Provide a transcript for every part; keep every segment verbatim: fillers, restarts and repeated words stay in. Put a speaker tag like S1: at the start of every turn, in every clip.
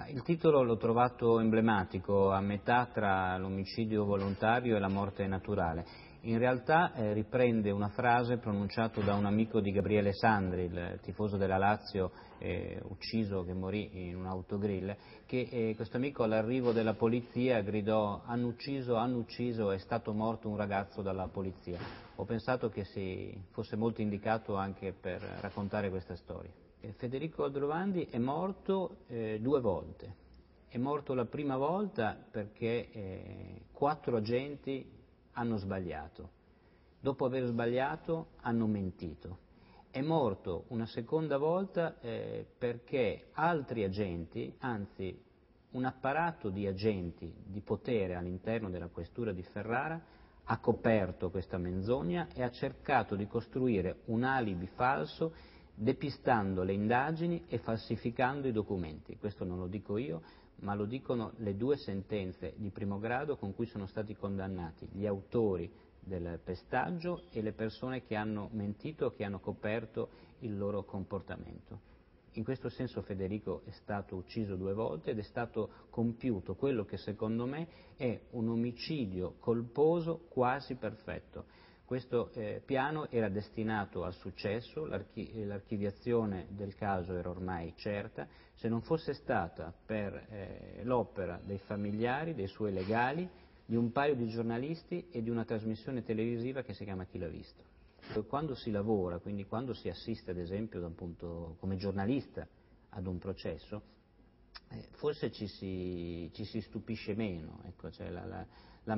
S1: Il titolo l'ho trovato emblematico, a metà tra l'omicidio volontario e la morte naturale. In realtà eh, riprende una frase pronunciata da un amico di Gabriele Sandri, il tifoso della Lazio eh, ucciso, che morì in un autogrill, che eh, questo amico all'arrivo della polizia gridò: hanno ucciso, hanno ucciso, è stato morto un ragazzo dalla polizia. Ho pensato che si fosse molto indicato anche per raccontare questa storia. Federico Aldrovandi è morto eh, due volte. È morto la prima volta perché eh, quattro agenti hanno sbagliato. Dopo aver sbagliato hanno mentito. È morto una seconda volta eh, perché altri agenti, anzi un apparato di agenti di potere all'interno della questura di Ferrara, ha coperto questa menzogna e ha cercato di costruire un alibi falso, depistando le indagini e falsificando i documenti. Questo non lo dico io, ma lo dicono le due sentenze di primo grado con cui sono stati condannati gli autori del pestaggio e le persone che hanno mentito, che hanno coperto il loro comportamento. In questo senso Federico è stato ucciso due volte ed è stato compiuto quello che secondo me è un omicidio colposo quasi perfetto. Questo eh, piano era destinato al successo, l'archi- l'archiviazione del caso era ormai certa, se non fosse stata per eh, l'opera dei familiari, dei suoi legali, di un paio di giornalisti e di una trasmissione televisiva che si chiama Chi l'ha visto. Quando si lavora, quindi quando si assiste ad esempio da un punto, come giornalista ad un processo, eh, forse ci si, ci si stupisce meno, ecco, cioè la, la, la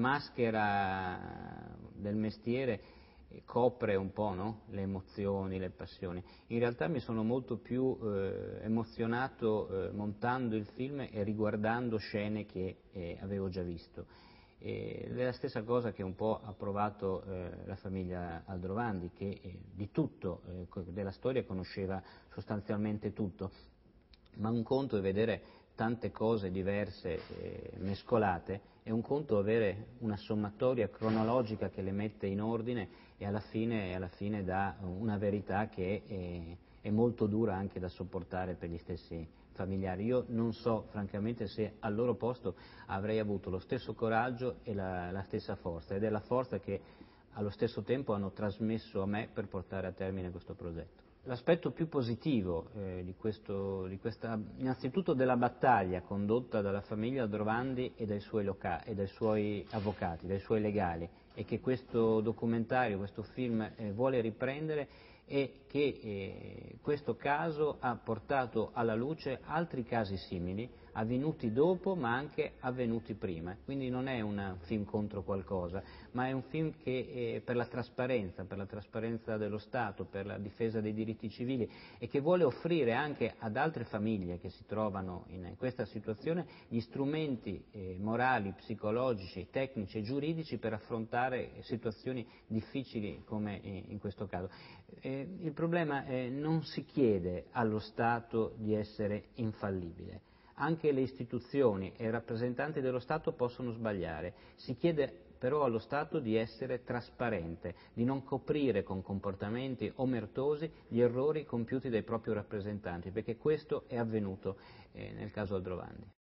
S1: maschera del mestiere copre un po', no? Le emozioni, le passioni. In realtà mi sono molto più eh, emozionato eh, montando il film e riguardando scene che eh, avevo già visto. È la stessa cosa che un po' ha provato eh, la famiglia Aldrovandi, che eh, di tutto, eh, della storia conosceva sostanzialmente tutto, ma un conto è vedere tante cose diverse eh, mescolate, e un conto avere una sommatoria cronologica che le mette in ordine e alla fine, alla fine dà una verità che è, è molto dura anche da sopportare per gli stessi familiari. Io non so francamente se al loro posto avrei avuto lo stesso coraggio e la, la stessa forza, ed è la forza che allo stesso tempo hanno trasmesso a me per portare a termine questo progetto. L'aspetto più positivo eh, di, questo, di questa, innanzitutto della battaglia condotta dalla famiglia Aldrovandi e dai suoi, loca- e dai suoi avvocati, dai suoi legali, e che questo documentario, questo film eh, vuole riprendere, è che eh, questo caso ha portato alla luce altri casi simili, avvenuti dopo ma anche avvenuti prima. Quindi non è un film contro qualcosa, ma è un film che eh, per la trasparenza, per la trasparenza dello Stato, per la difesa dei diritti civili, e che vuole offrire anche ad altre famiglie che si trovano in questa situazione gli strumenti eh, morali, psicologici, tecnici e giuridici per affrontare situazioni difficili come in questo caso. Eh, il problema è non si chiede allo Stato di essere infallibile. Anche le istituzioni e i rappresentanti dello Stato possono sbagliare, si chiede però allo Stato di essere trasparente, di non coprire con comportamenti omertosi gli errori compiuti dai propri rappresentanti, perché questo è avvenuto eh, nel caso Aldrovandi.